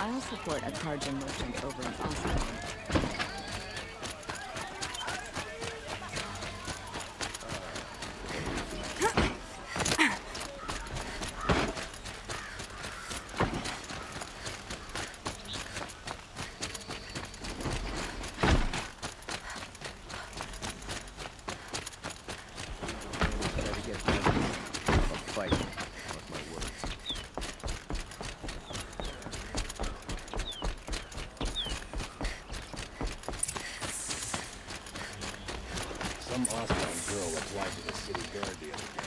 I'll support a Karja merchant over in Oslo. Some Osborne girl applied to the city guard the other day.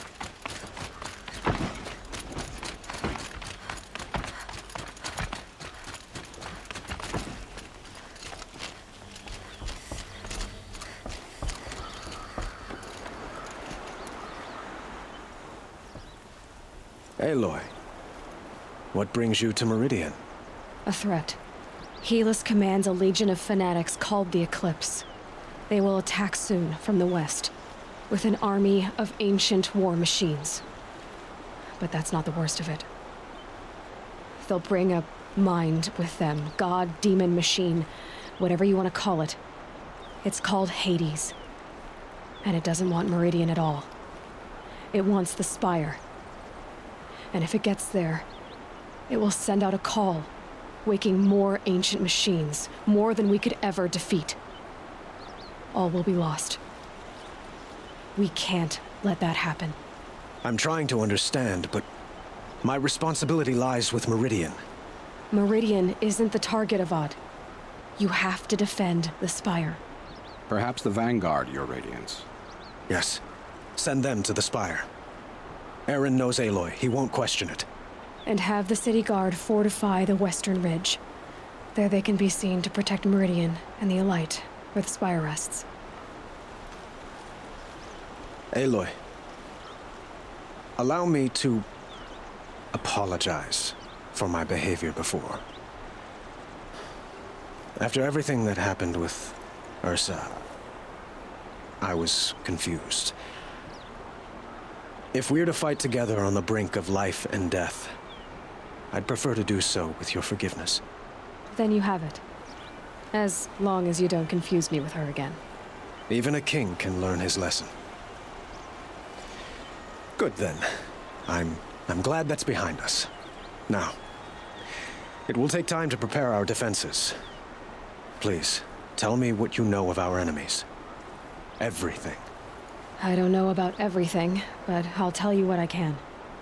Aloy, what brings you to Meridian? A threat. Helis commands a legion of fanatics called the Eclipse. They will attack soon from the west, with an army of ancient war machines. But that's not the worst of it. They'll bring a mind with them, god, demon, machine, whatever you want to call it. It's called Hades. And it doesn't want Meridian at all. It wants the Spire. And if it gets there, it will send out a call, waking more ancient machines, more than we could ever defeat. All will be lost. We can't let that happen. I'm trying to understand, but my responsibility lies with Meridian. Meridian isn't the target, Avad. You have to defend the Spire. Perhaps the Vanguard, Your Radiance. Yes. Send them to the Spire. Eren knows Aloy. He won't question it. And have the City Guard fortify the Western Ridge. There they can be seen to protect Meridian and the Elite, where the Spire rests. Aloy, allow me to apologize for my behavior before. After everything that happened with Ursa, I was confused. If we're to fight together on the brink of life and death, I'd prefer to do so with your forgiveness. Then you have it. As long as you don't confuse me with her again. Even a king can learn his lesson. Good then. I'm glad that's behind us. Now, it will take time to prepare our defenses. Please, tell me what you know of our enemies. Everything. I don't know about everything, but I'll tell you what I can.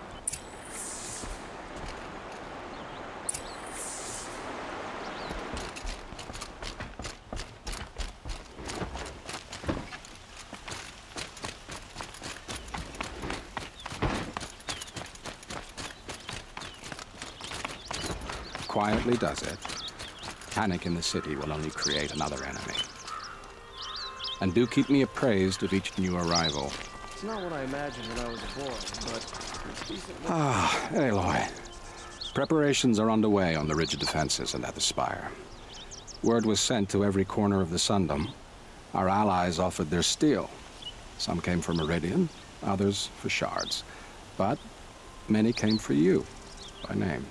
Quietly does it. Panic in the city will only create another enemy. And do keep me appraised of each new arrival. It's not what I imagined when I was a boy, but it's decent. Aloy. Preparations are underway on the ridge of defenses and at the Spire. Word was sent to every corner of the Sundom. Our allies offered their steel. Some came for Meridian, others for shards. But many came for you, by name.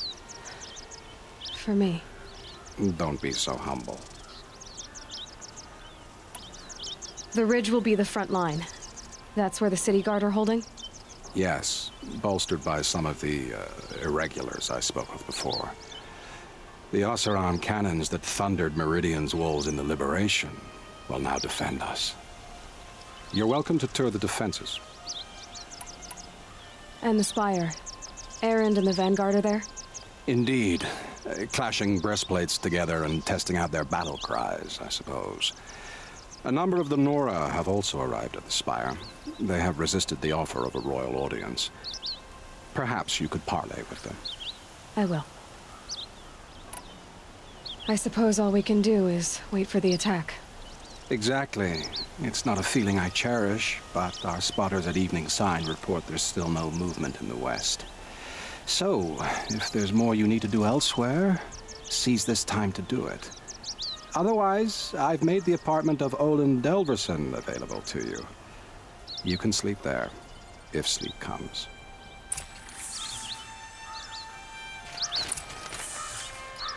For me. Don't be so humble. The ridge will be the front line. That's where the City Guard are holding? Yes, bolstered by some of the irregulars I spoke of before. The Oseram cannons that thundered Meridian's walls in the Liberation will now defend us. You're welcome to tour the defenses. And the Spire. Erend and the Vanguard are there? Indeed. Clashing breastplates together and testing out their battle cries, I suppose. A number of the Nora have also arrived at the Spire. They have resisted the offer of a royal audience. Perhaps you could parley with them. I will. I suppose all we can do is wait for the attack. Exactly. It's not a feeling I cherish, but our spotters at Evening Sign report there's still no movement in the west. So, if there's more you need to do elsewhere, seize this time to do it. Otherwise, I've made the apartment of Olin Delverson available to you. You can sleep there, if sleep comes.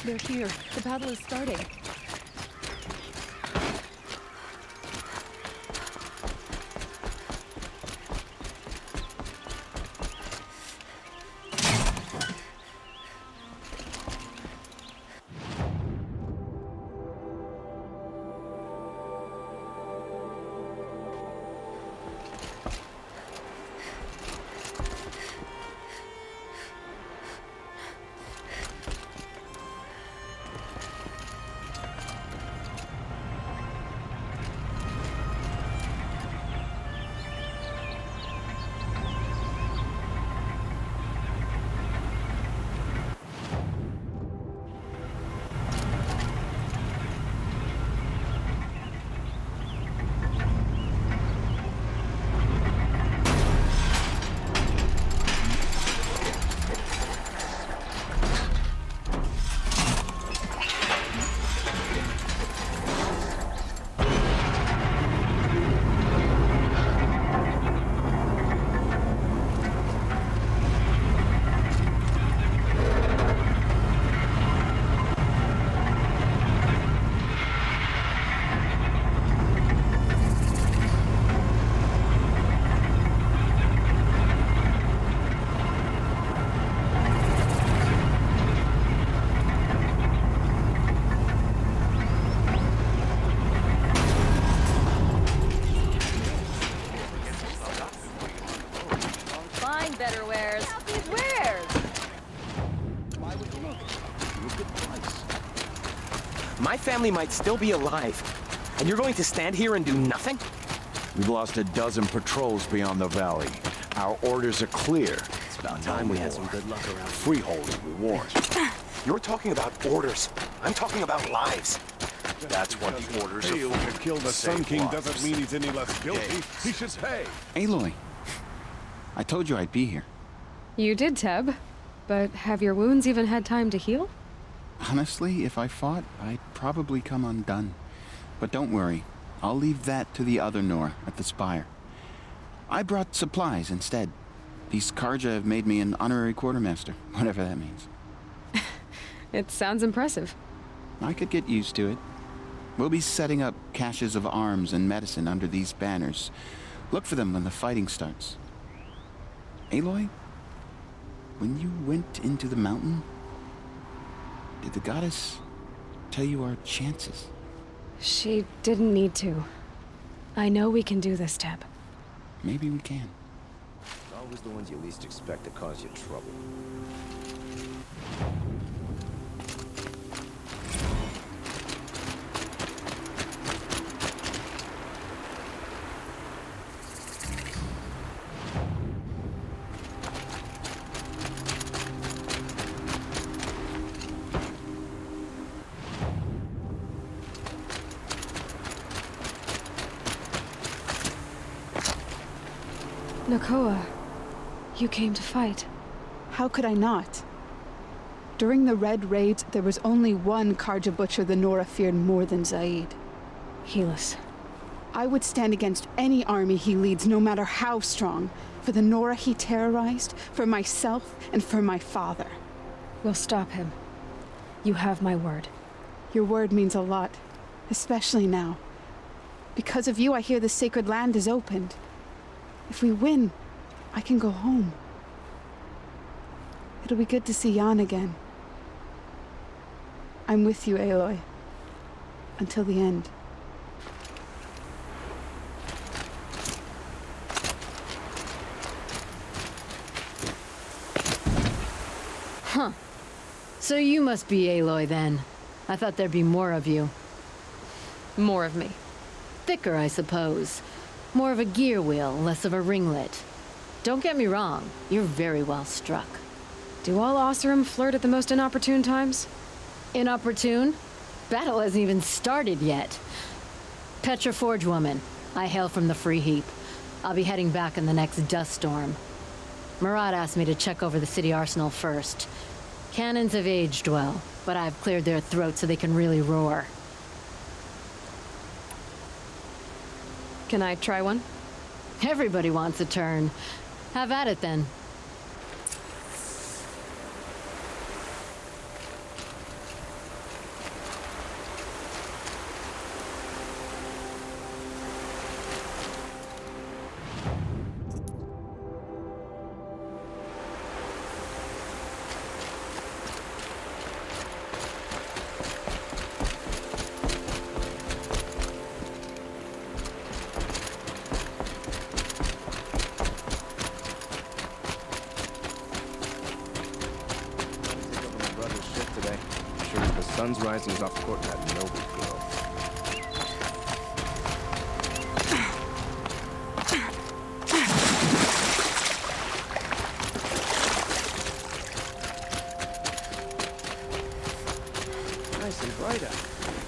They're here. The battle is starting. Better wares. Wares! My family might still be alive, and you're going to stand here and do nothing? We've lost a dozen patrols beyond the valley. Our orders are clear. It's about time we had some good luck around. Freeholders, we warned. You're talking about orders. I'm talking about lives. That's what the orders are Failed for. to kill the Sun King doesn't mean he's any less guilty. He should pay. Aloy, I told you I'd be here. You did, Teb. But have your wounds even had time to heal? Honestly, if I fought, I'd probably come undone. But don't worry, I'll leave that to the other Nora at the Spire. I brought supplies instead. These Karja have made me an honorary quartermaster, whatever that means. It sounds impressive. I could get used to it. We'll be setting up caches of arms and medicine under these banners. Look for them when the fighting starts. Aloy, when you went into the mountain, did the goddess tell you our chances? She didn't need to. I know we can do this, Teb. Maybe we can. Always the ones you least expect to cause you trouble. Nakoa, you came to fight. How could I not? During the Red Raids, there was only one Karja butcher the Nora feared more than Zaid. Helis. I would stand against any army he leads, no matter how strong, for the Nora he terrorized, for myself, and for my father. We'll stop him. You have my word. Your word means a lot, especially now. Because of you, I hear the sacred land is opened. If we win, I can go home. It'll be good to see Jan again. I'm with you, Aloy. Until the end. Huh. So you must be Aloy then. I thought there'd be more of you. More of me. Thicker, I suppose. More of a gear wheel, less of a ringlet. Don't get me wrong, you're very well struck. Do all Oseram flirt at the most inopportune times? Inopportune? Battle hasn't even started yet. Petra Forge woman. I hail from the Free Heap. I'll be heading back in the next dust storm. Marat asked me to check over the city arsenal first. Cannons have aged well, but I've cleared their throats so they can really roar. Can I try one? Everybody wants a turn. Have at it then. sun's rising is off court that noble girl. Nice and bright out.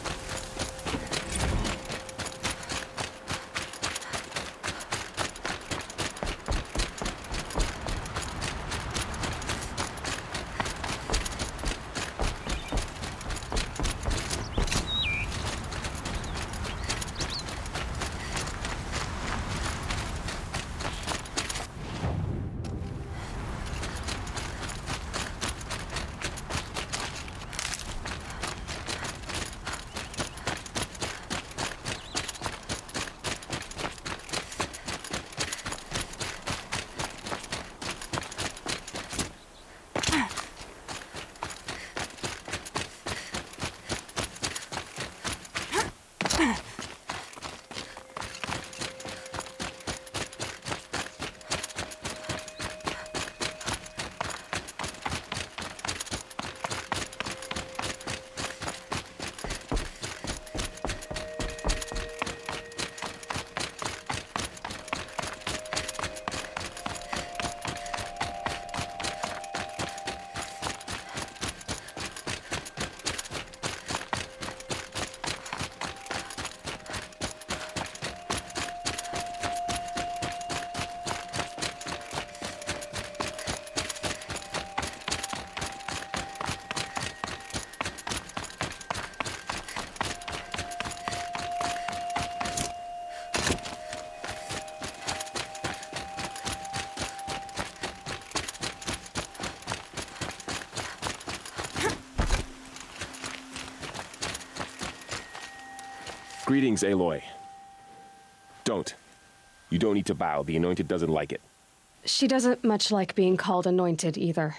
Greetings, Aloy. Don't. You don't need to bow. The Anointed doesn't like it. She doesn't much like being called Anointed, either.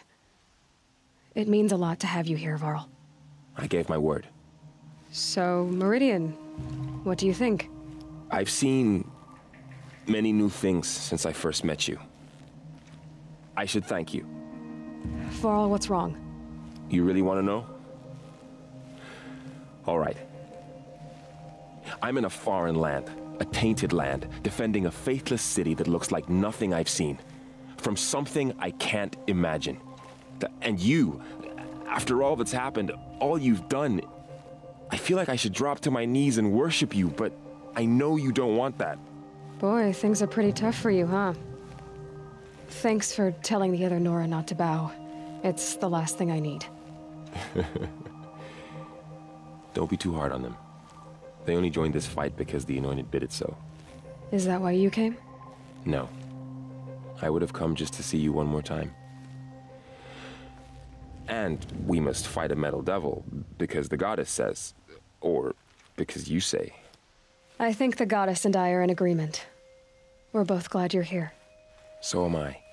It means a lot to have you here, Varl. I gave my word. So, Meridian, what do you think? I've seen many new things since I first met you. I should thank you. Varl, what's wrong? You really want to know? All right. I'm in a foreign land, a tainted land, defending a faithless city that looks like nothing I've seen. From something I can't imagine. And you, after all that's happened, all you've done, I feel like I should drop to my knees and worship you, but I know you don't want that. Boy, things are pretty tough for you, huh? Thanks for telling the other Nora not to bow. It's the last thing I need. Don't be too hard on them. They only joined this fight because the Anointed bid it so. Is that why you came? No. I would have come just to see you one more time. And we must fight a metal devil, because the goddess says, or because you say. I think the goddess and I are in agreement. We're both glad you're here. So am I.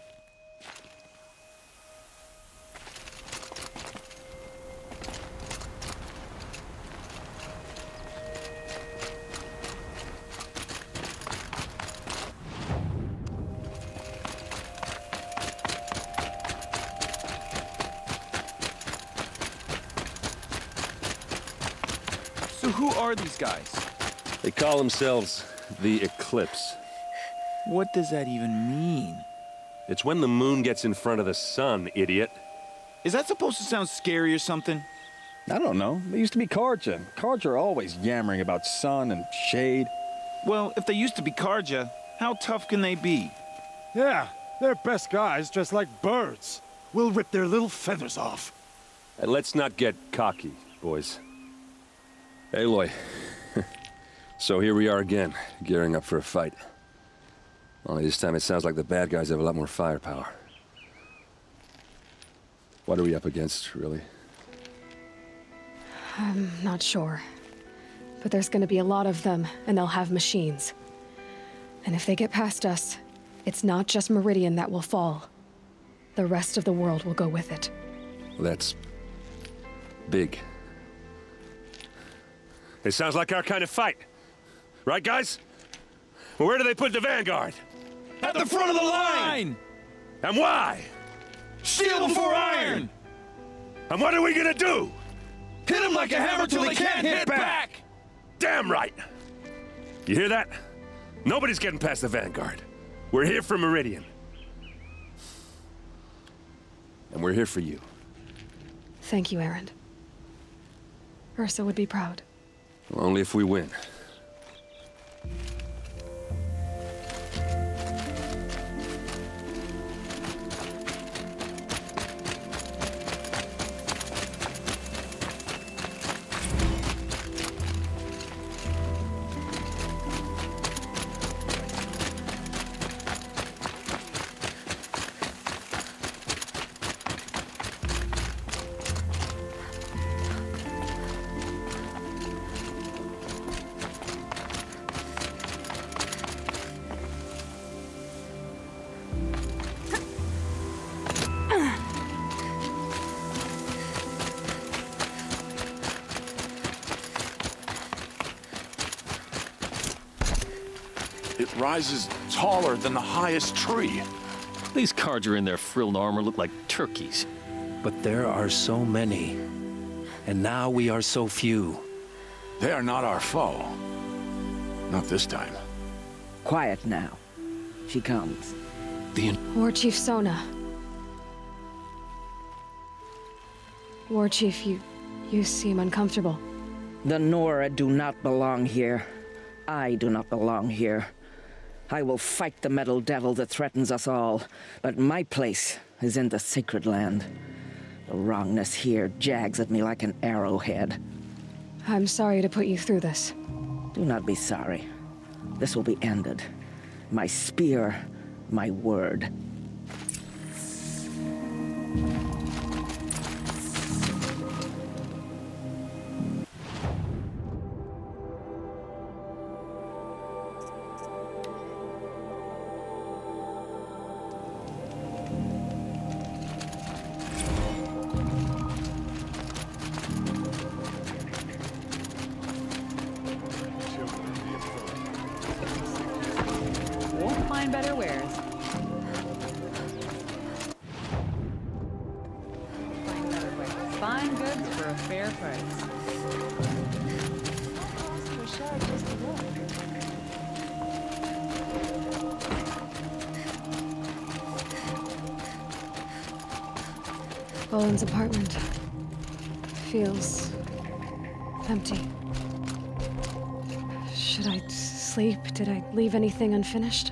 So who are these guys? They call themselves the Eclipse. What does that even mean? It's when the moon gets in front of the sun, idiot. Is that supposed to sound scary or something? I don't know. They used to be Carja. Carja are always yammering about sun and shade. Well, if they used to be Carja, how tough can they be? Yeah, they're best guys dressed like birds. We'll rip their little feathers off. And let's not get cocky, boys. Aloy. So here we are again, gearing up for a fight. Only this time it sounds like the bad guys have a lot more firepower. What are we up against, really? I'm not sure. But there's gonna be a lot of them, and they'll have machines. And if they get past us, it's not just Meridian that will fall. The rest of the world will go with it. Well, that's big. It sounds like our kind of fight. Right, guys? Where do they put the vanguard? At the front of the line! And why? Steel before iron! And what are we gonna do? Hit him like a hammer till he can't hit back! Damn right! You hear that? Nobody's getting past the Vanguard. We're here for Meridian. And we're here for you. Thank you, Erend. Ursa would be proud. Well, only if we win. It rises taller than the highest tree. These Carja in their frilled armor look like turkeys. But there are so many. And now we are so few. They are not our foe. Not this time. Quiet now. She comes. War Chief Sona. War Chief, you seem uncomfortable. The Nora do not belong here. I do not belong here. I will fight the metal devil that threatens us all, but my place is in the sacred land. The wrongness here jags at me like an arrowhead. I'm sorry to put you through this. Do not be sorry. This will be ended. My spear, my word. Won't find better wares. Find better wares. Fine goods for a fair price. Bowen's apartment feels empty. Should I sleep? Did I leave anything unfinished?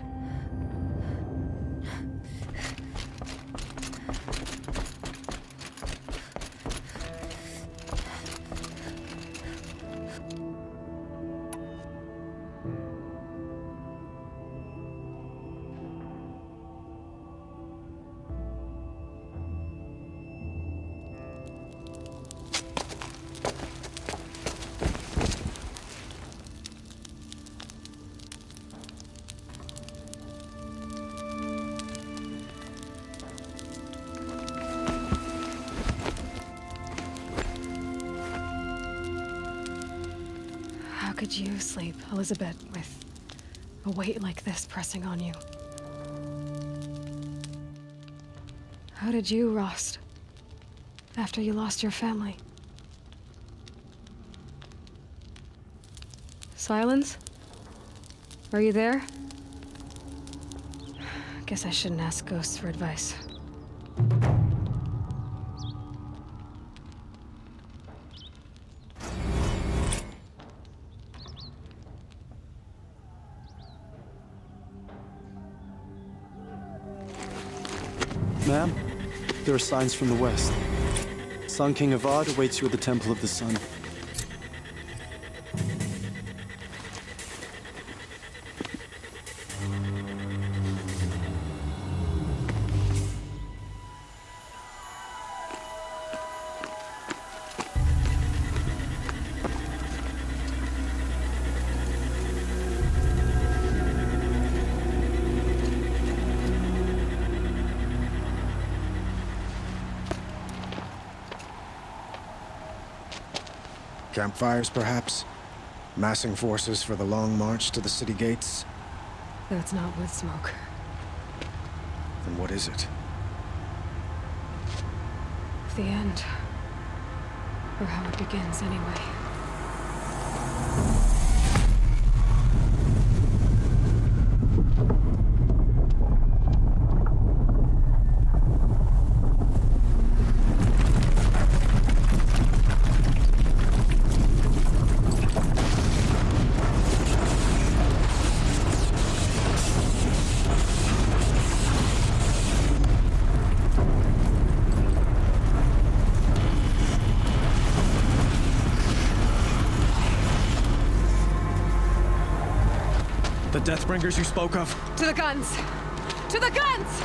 How could you sleep, Elizabeth, with a weight like this pressing on you? How did you, Rost, after you lost your family? Silence? Are you there? Guess I shouldn't ask ghosts for advice. Ma'am, there are signs from the west. Sun King Avad awaits you at the Temple of the Sun. Campfires, perhaps? Massing forces for the long march to the city gates? That's not wood smoke. Then what is it? The end. Or how it begins, anyway. The Deathbringers you spoke of? To the guns! To the guns!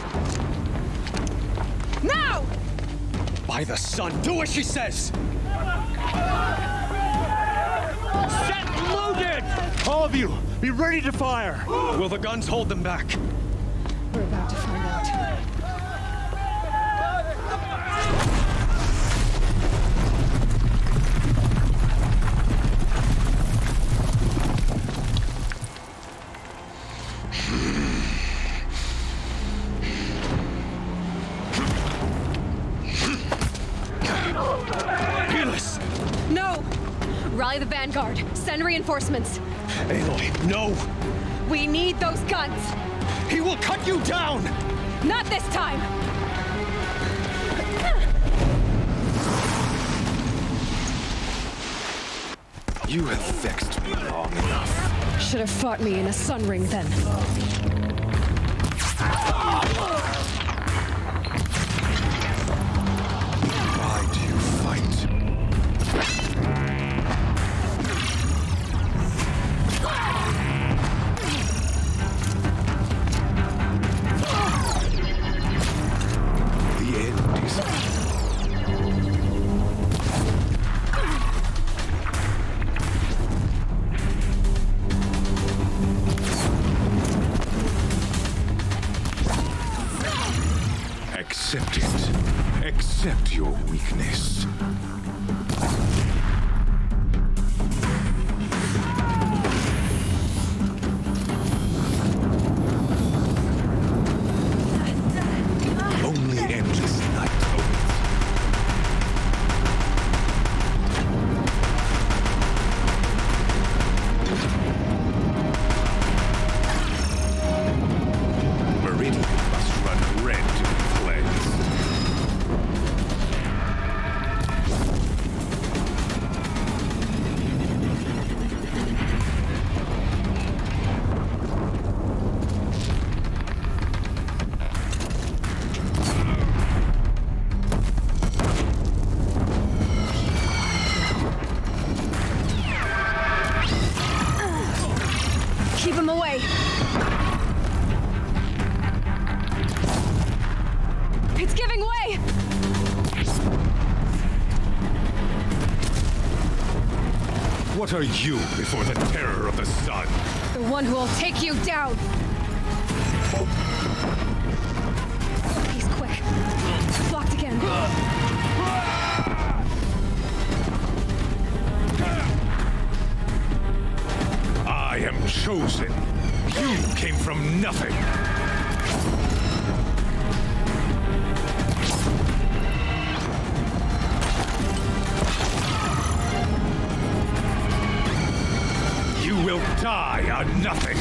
Now! By the sun, do as she says! Set loaded! All of you, be ready to fire! Will the guns hold them back? We're about to find out. No! Rally the vanguard. Send reinforcements. Aloy, no! We need those guns! He will cut you down! Not this time! You have vexed me long enough. Should have fought me in a sun ring then. Why do you fight? The end is accept it. Accept your weakness. Only endless night awaits. Meridian must run red to be cleansed. Keep him away! It's giving way! What are you before the terror of the sun? The one who will take you down! He's quick. Blocked again. I am chosen. You came from nothing. You will die on nothing.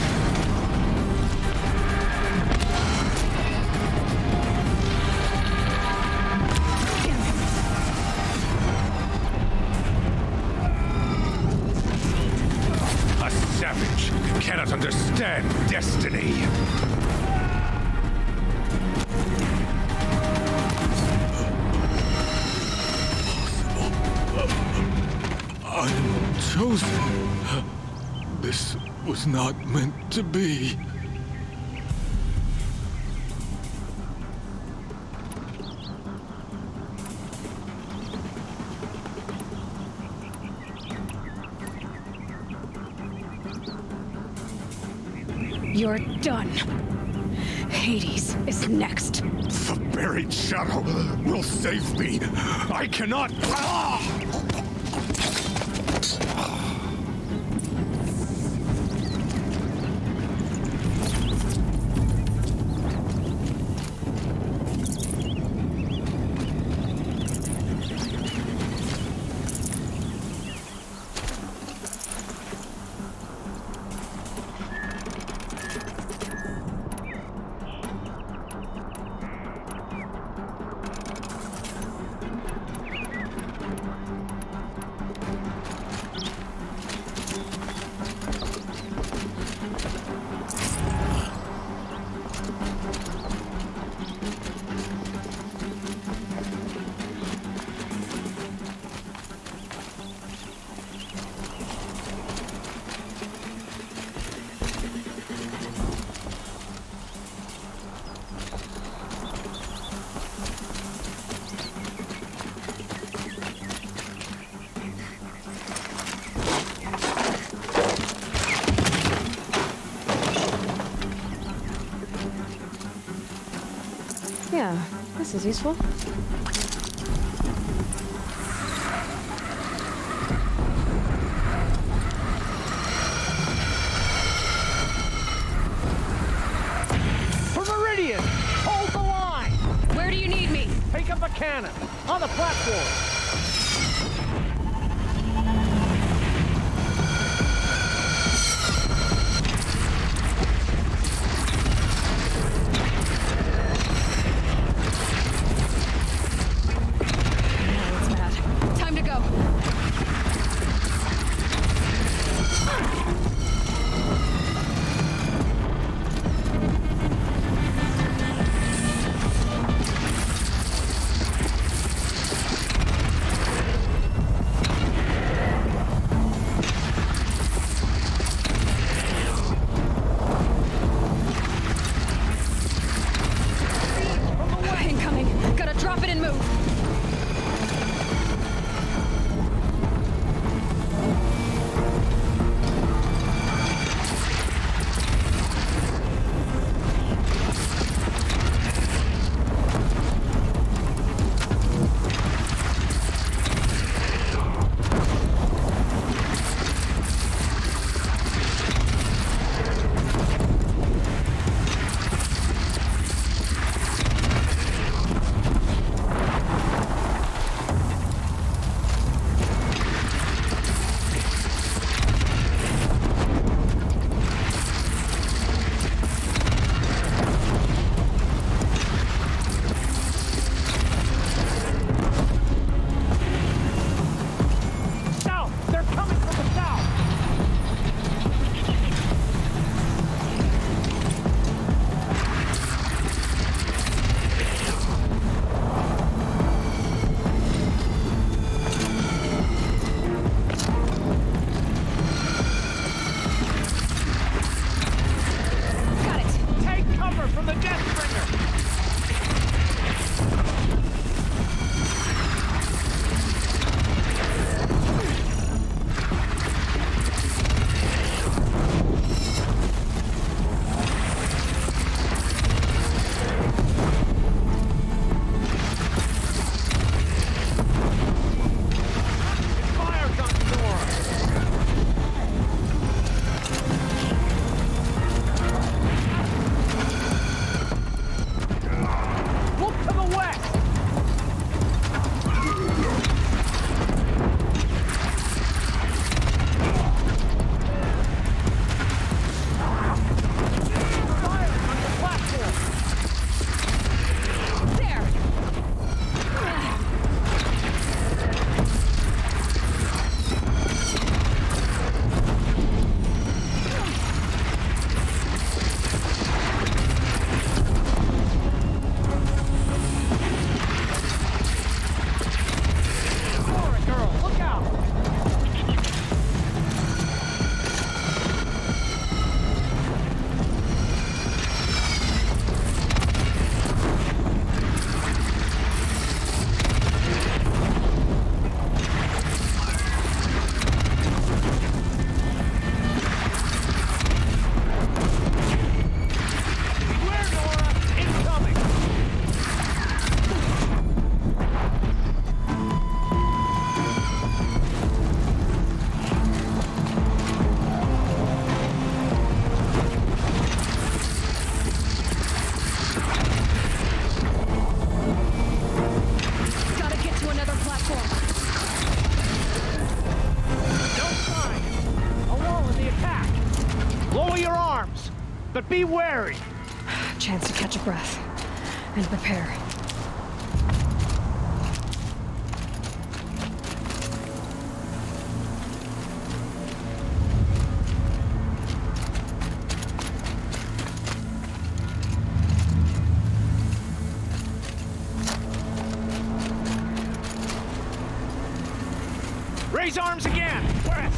A savage cannot understand destiny. I'm chosen. This was not meant to be. You're done. Hades is next. The buried shadow will save me. I cannot. Yeah, this is useful. For Meridian! Hold the line! Where do you need me? Take up a cannon! On the platform! Time to go. Incoming. Gotta drop it and move. But be wary! Chance to catch a breath and prepare. Raise arms again! Press!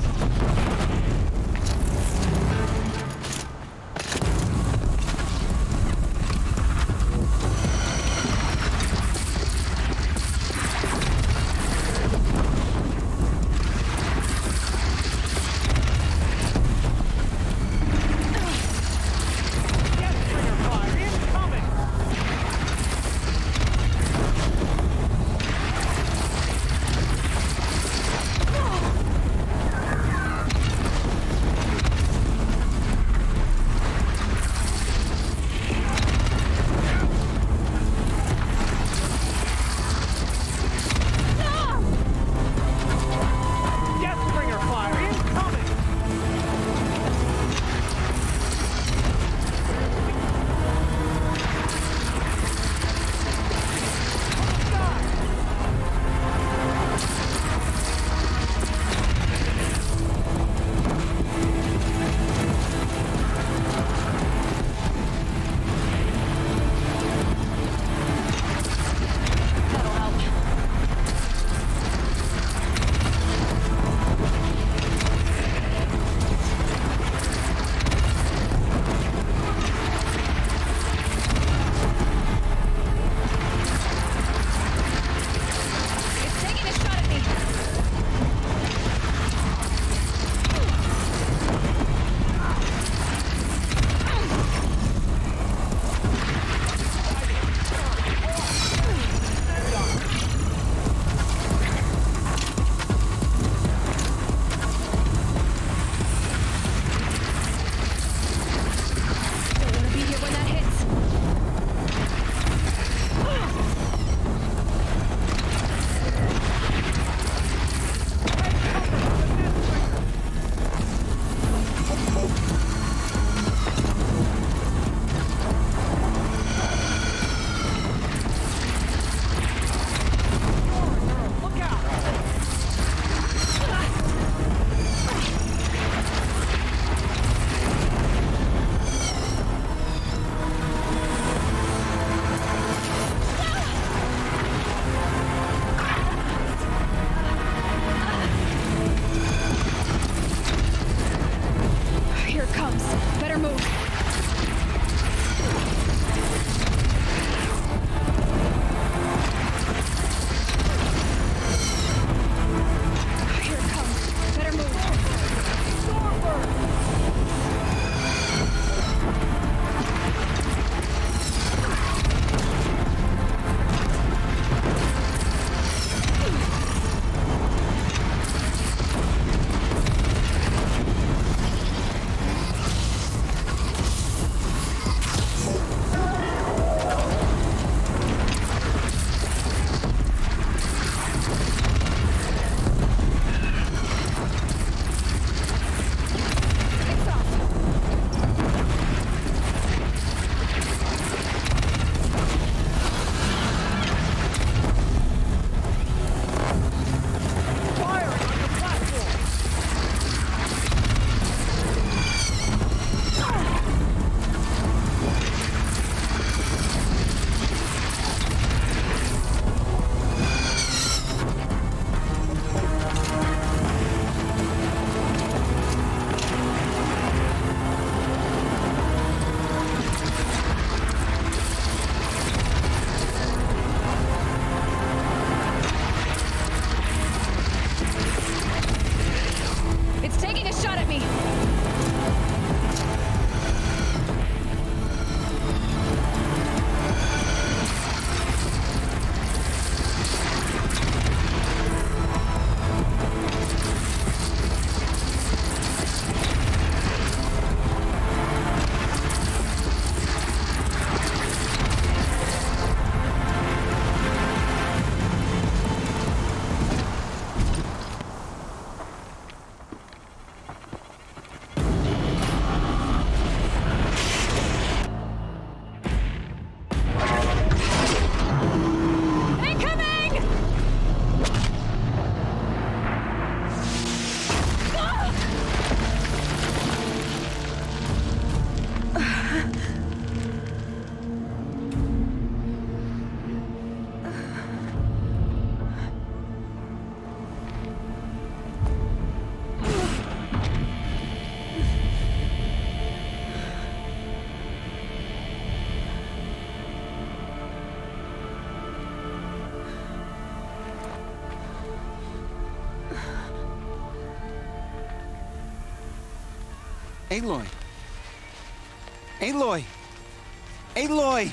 Aloy! Aloy! Aloy!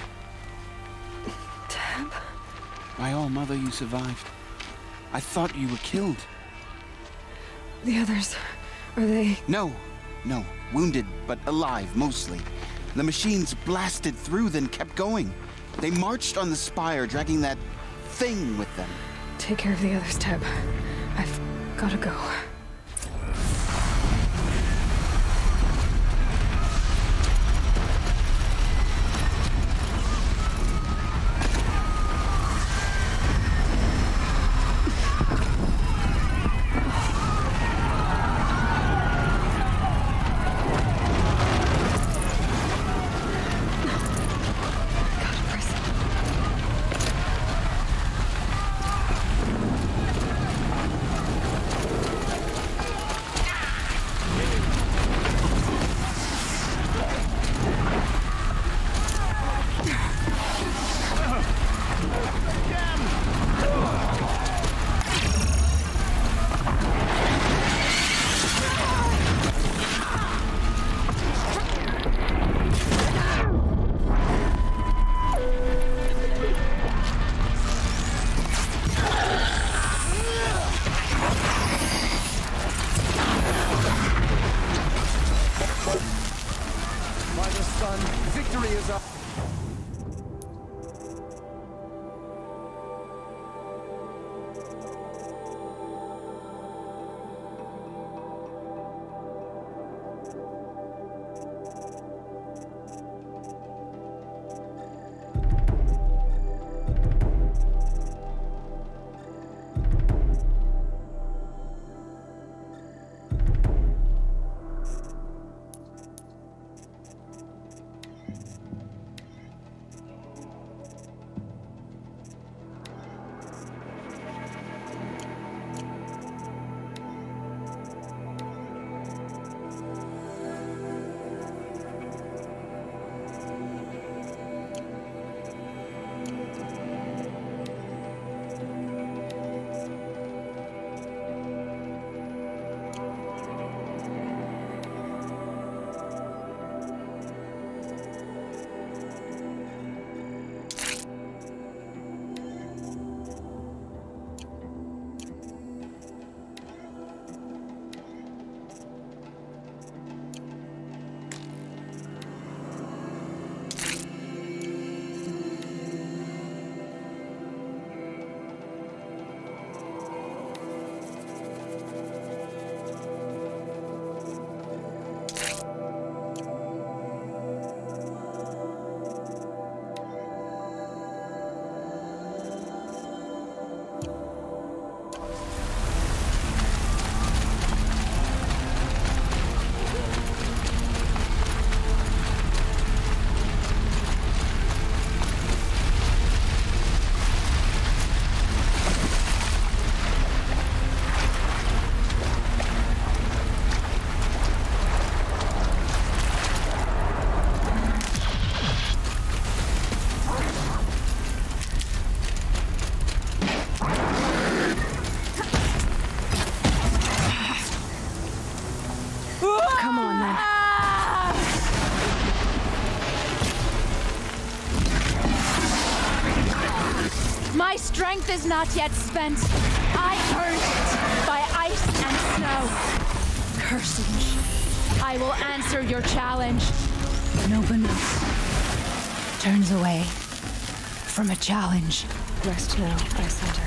Teb? By all, Mother, you survived. I thought you were killed. The others, are they... No. Wounded, but alive, mostly. The machines blasted through, then kept going. They marched on the spire, dragging that thing with them. Take care of the others, Teb. I've gotta go. My strength is not yet spent. I earned it by ice and snow. Cursing, I will answer your challenge. Nobunut turns away from a challenge. Rest now, Ice Hunter.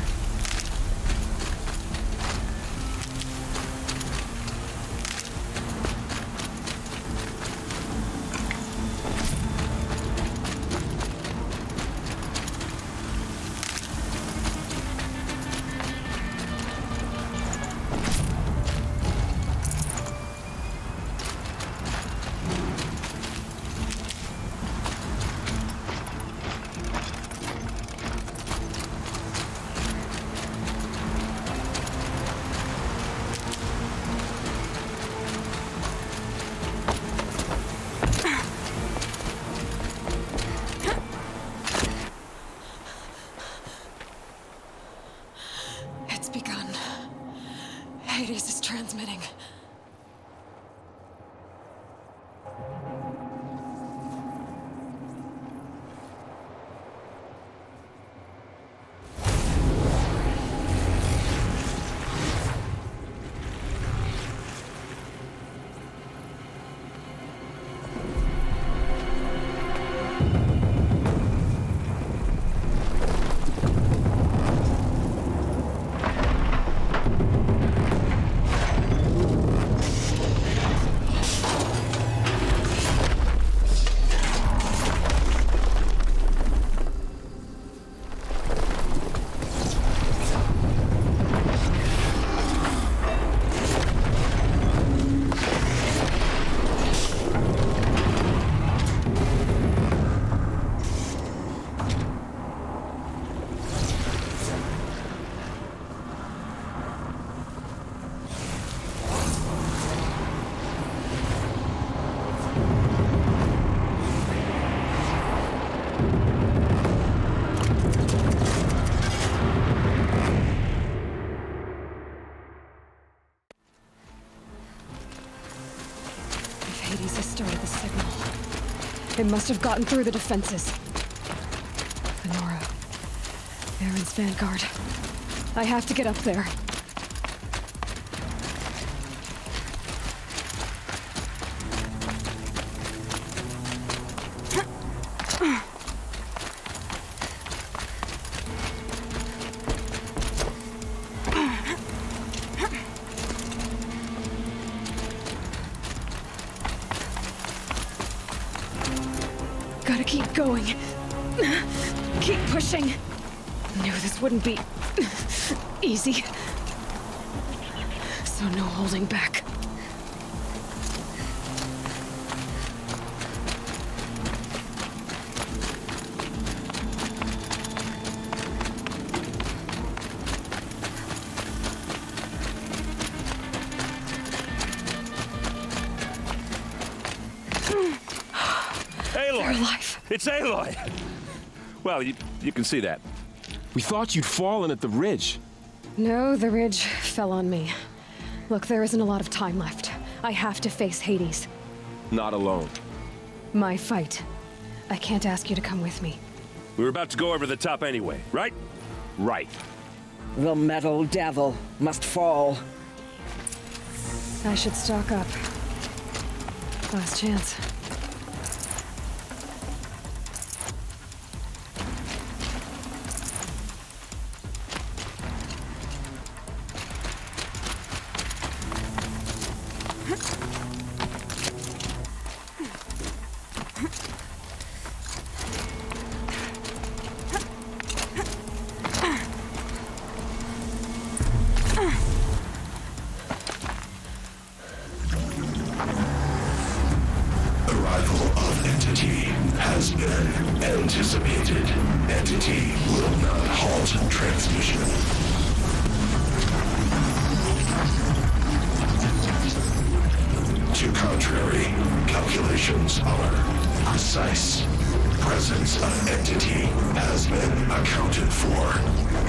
They must have gotten through the defenses. Venora. Baron's vanguard. I have to get up there. Gotta keep going. Keep pushing. Knew this wouldn't be easy. So no holding back. It's Aloy! Well, you can see that. We thought you'd fallen at the ridge. No, the ridge fell on me. Look, there isn't a lot of time left. I have to face Hades. Not alone. My fight. I can't ask you to come with me. We were about to go over the top anyway, right? Right. The metal devil must fall. I should stock up. Last chance. Anticipated. Entity will not halt transmission. To contrary, calculations are precise. Presence of entity has been accounted for.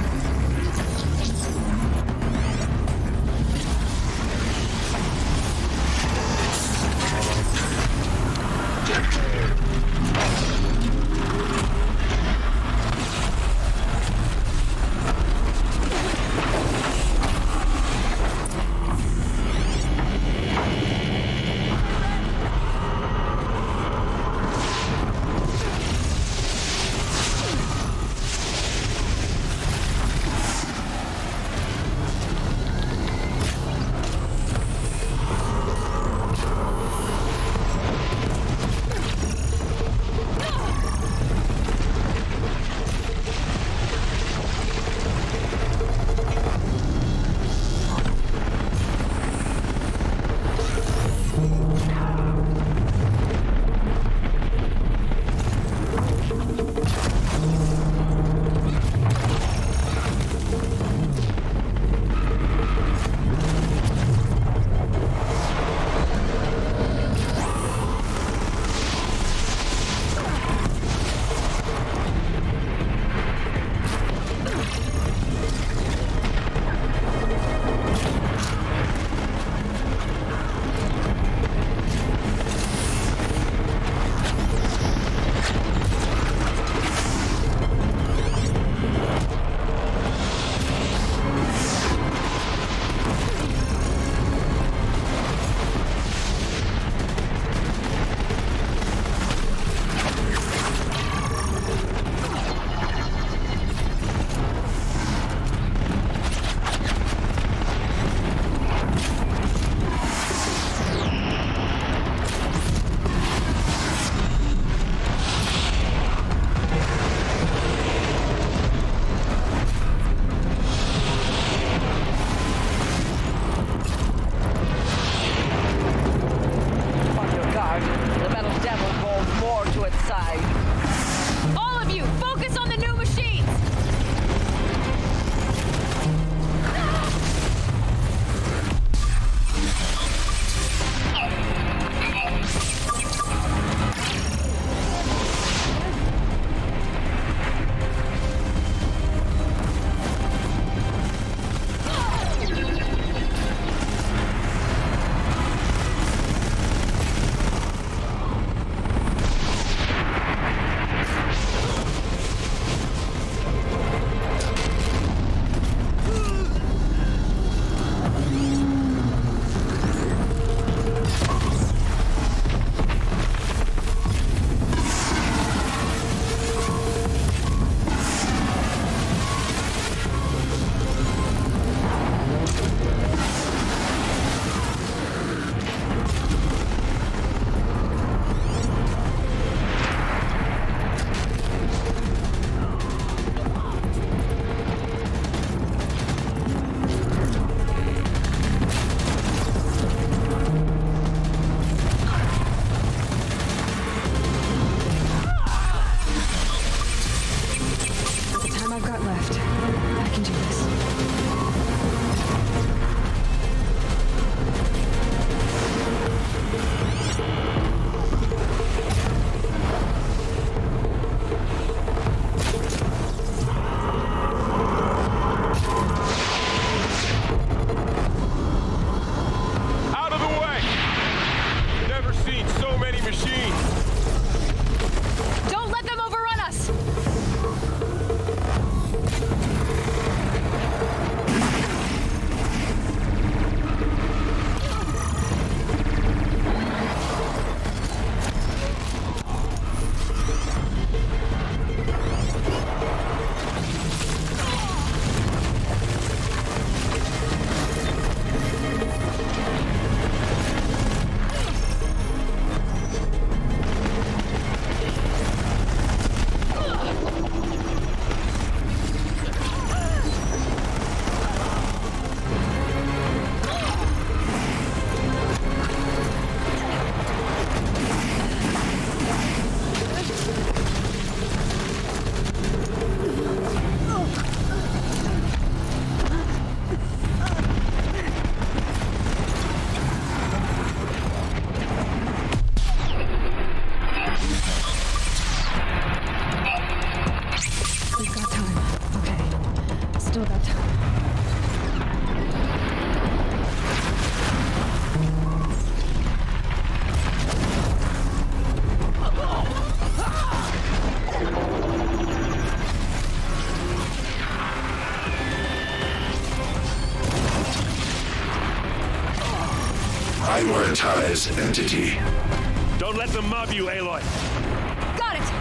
Magnetize entity. Don't let them mob you, Aloy. Got it!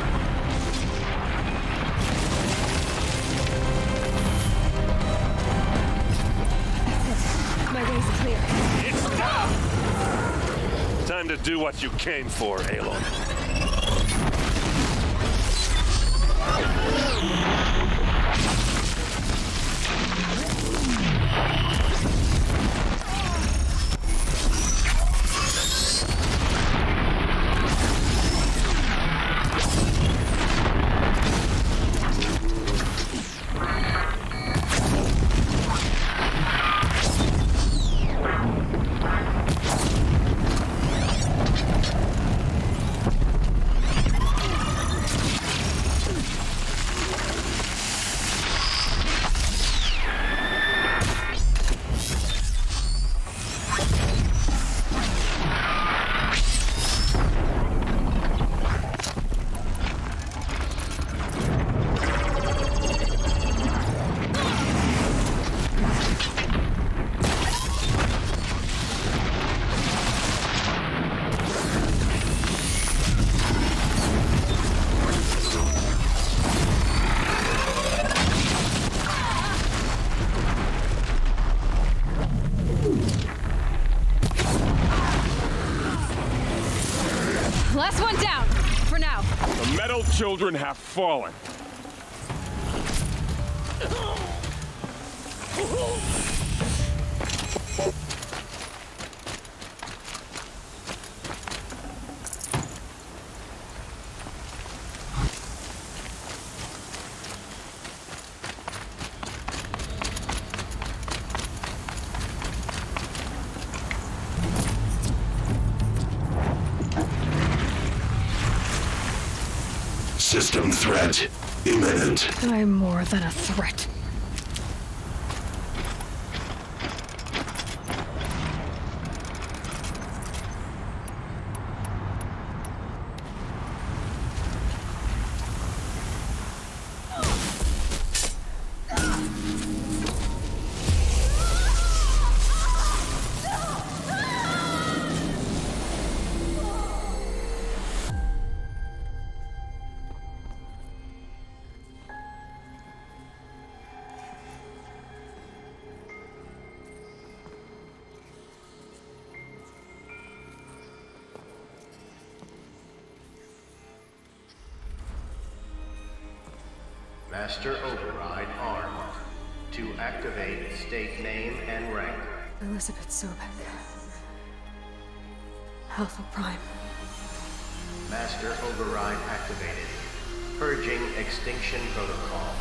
My way's clear. It's down! Time to do what you came for, Aloy. Last one down, for now. The metal children have fallen. System threat imminent. I'm more than a threat. Master Override armed. To activate, state name and rank. Elizabeth Sobek. Alpha Prime. Master Override activated. Purging extinction protocol.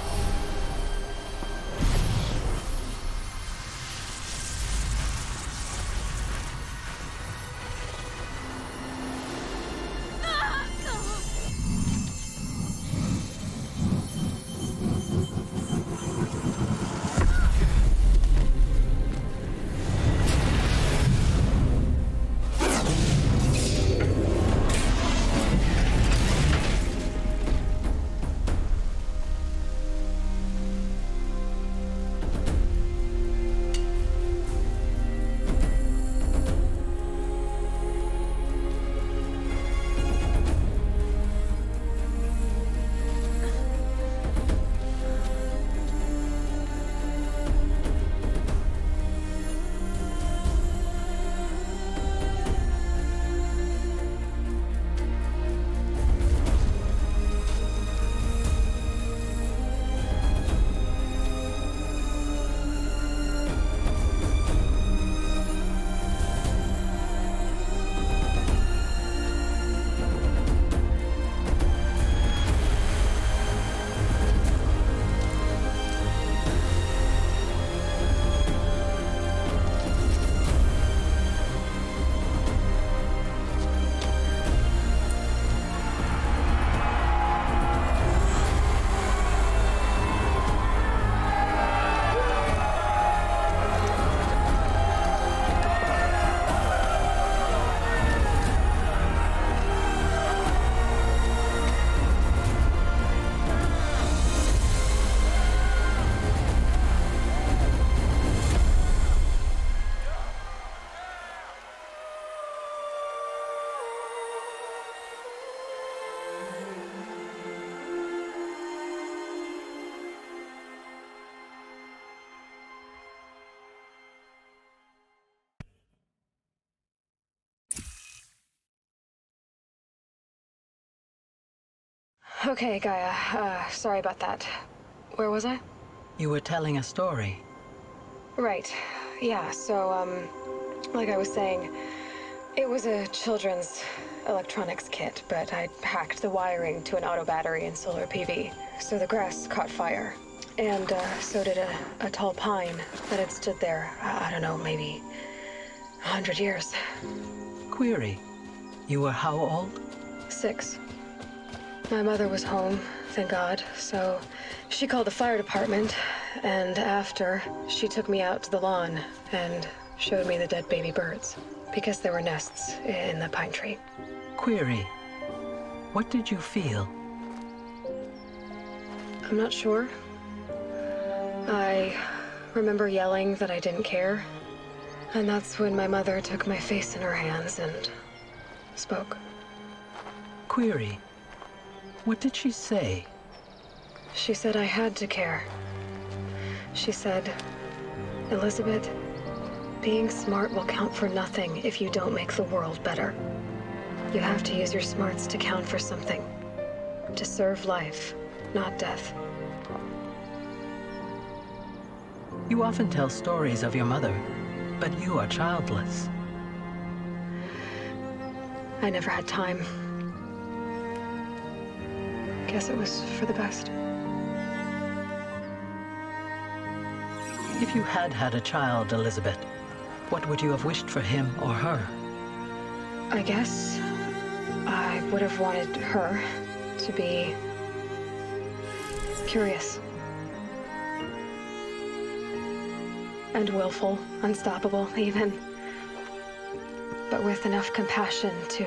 Okay, Gaia. Sorry about that. Where was I? You were telling a story. Right. Yeah, so, like I was saying, it was a children's electronics kit, but I'd hacked the wiring to an auto battery and solar PV. So the grass caught fire. And, so did a tall pine that had stood there, I don't know, maybe 100 years. Query. You were how old? 6. My mother was home, thank God, so she called the fire department, and after, she took me out to the lawn and showed me the dead baby birds, because there were nests in the pine tree. Query. What did you feel? I'm not sure. I remember yelling that I didn't care, and that's when my mother took my face in her hands and spoke. Query. What did she say? She said I had to care. She said, Elizabeth, being smart will count for nothing if you don't make the world better. You have to use your smarts to count for something. To serve life, not death. You often tell stories of your mother, but you are childless. I never had time. Guess it was for the best. If you had had a child, Elizabeth, what would you have wished for him or her? I guess I would have wanted her to be curious. And willful, unstoppable, even. But with enough compassion to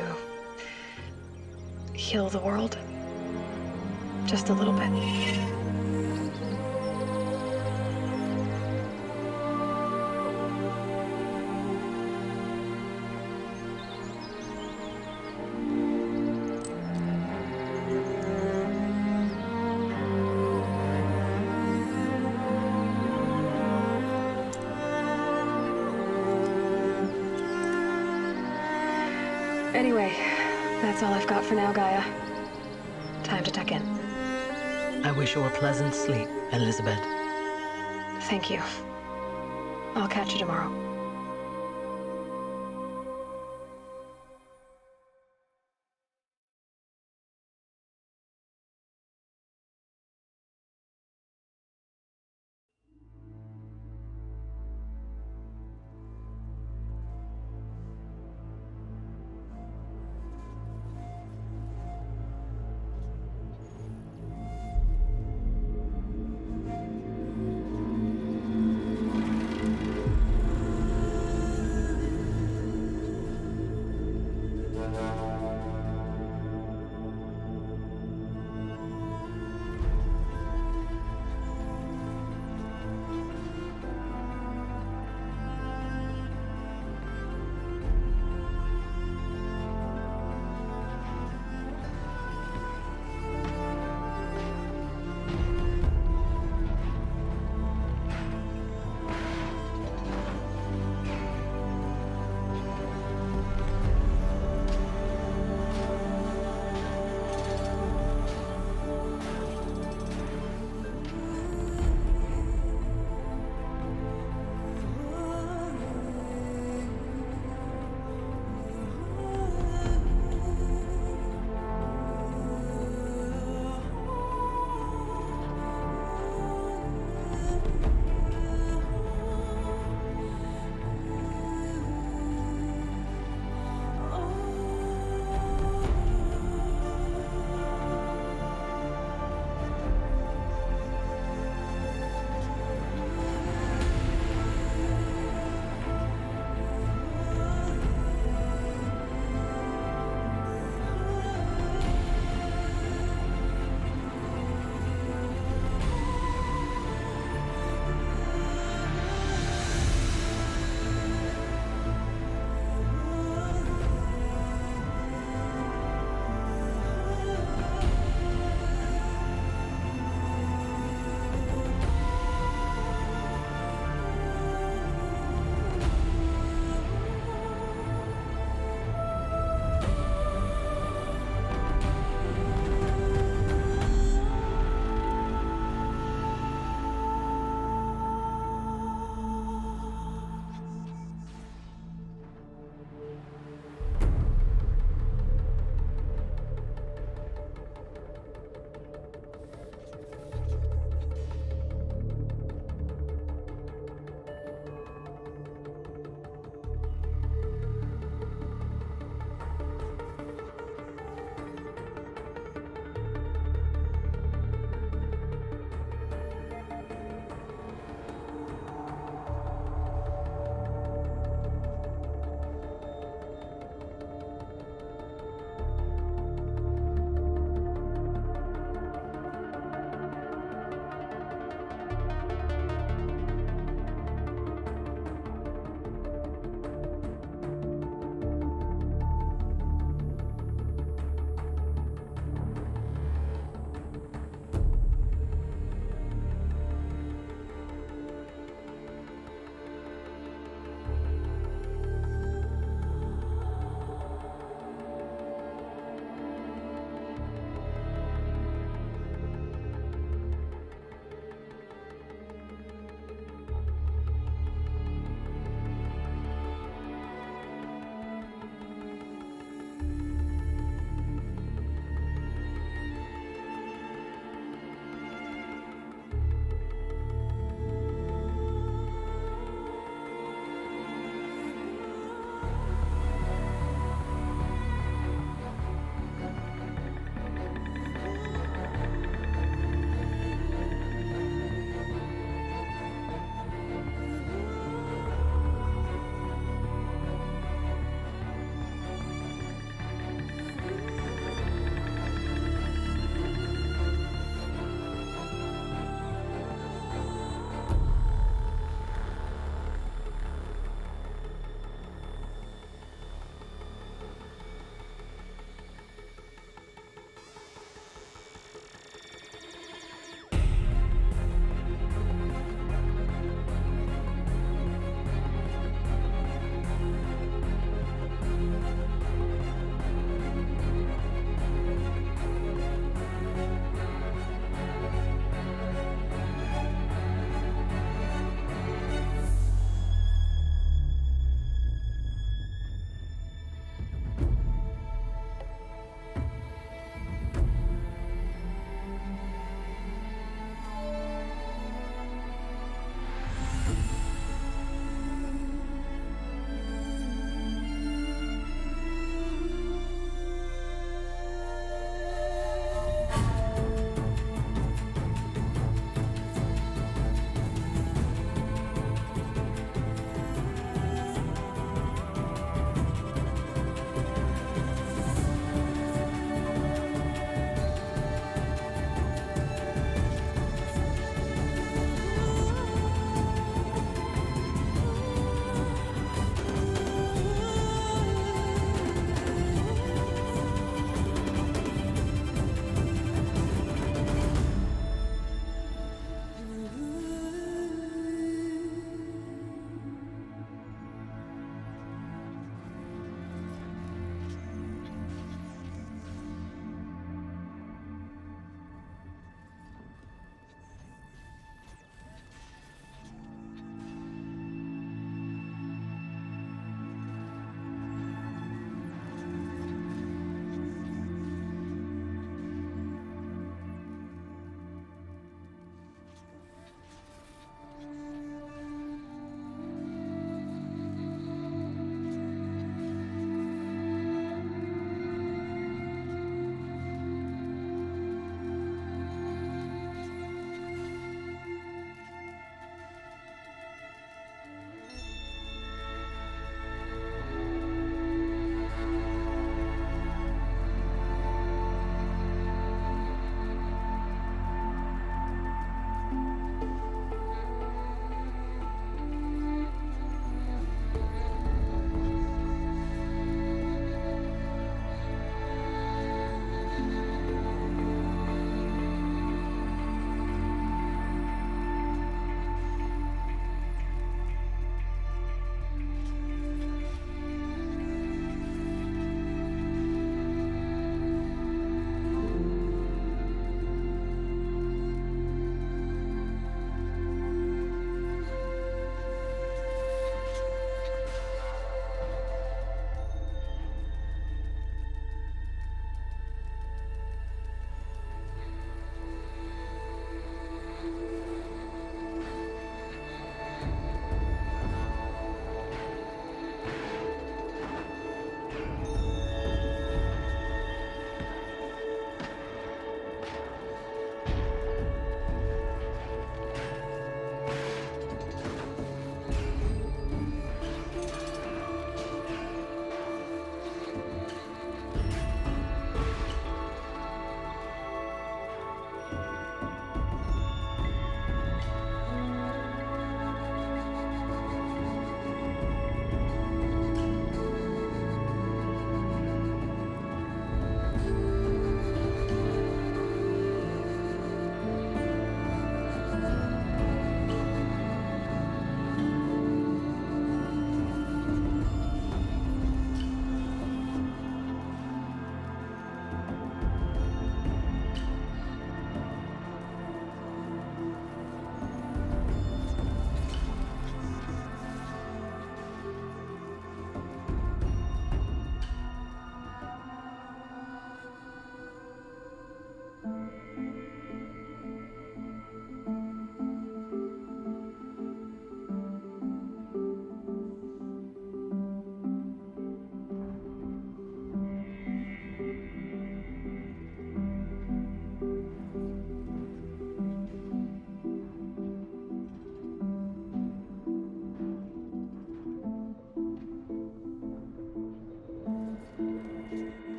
heal the world. Just a little bit. Anyway, that's all I've got for now, Gaia. Time to tuck in. I wish you a pleasant sleep, Elizabeth. Thank you. I'll catch you tomorrow.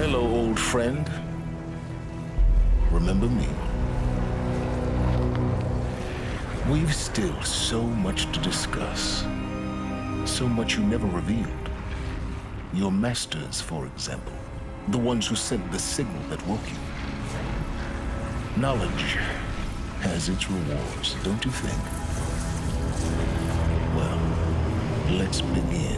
Hello, old friend. Remember me? We've still so much to discuss. So much you never revealed. Your masters, for example. The ones who sent the signal that woke you. Knowledge has its rewards, don't you think? Well, let's begin.